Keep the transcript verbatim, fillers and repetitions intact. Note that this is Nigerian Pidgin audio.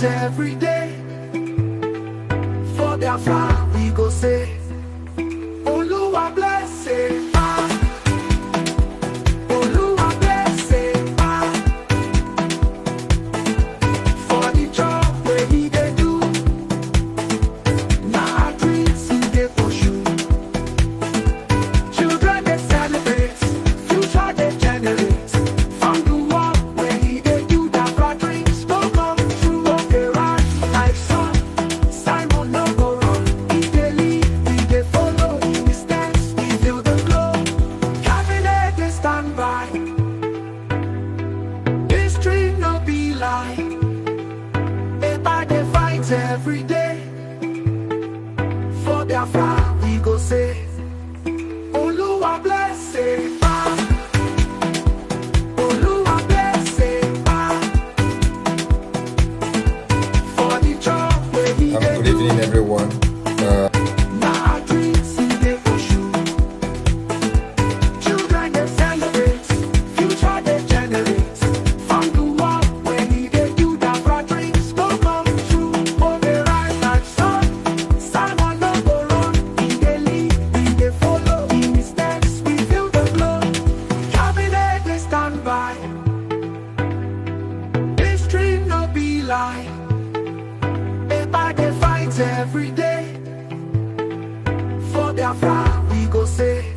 every day. For Biafra we go say, Oluwa bless Ekpa. Oluwa bless Ekpa. For the job where he dey do, na our dreams he dey pursue. Children dey celebrate, future dey generate. From the work where he dey do, Biafra dreams go come true. Okay, rise like sun, Simon no go run. He dey lead, we dey follow in his steps. We feel the glow, cabinet dey stand by. History no be lie. Ekpa dey fight every day. For Biafra we go say, Oluwa bless Ekpa. Oluwa bless Ekpa. For the job where he Um, dey good do, evening, everyone. Uh, na our dreams he dey pursue. Children dey celebrate, future dey generate. From the work where he dey do, Biafra dreams go come true. Oh, dey rise like sun, Simon no go run. He dey lead, we dey follow in his steps. We feel the glow, cabinet dey stand by. History no be lie. Ekpa dey fight every day. For Biafra we go say,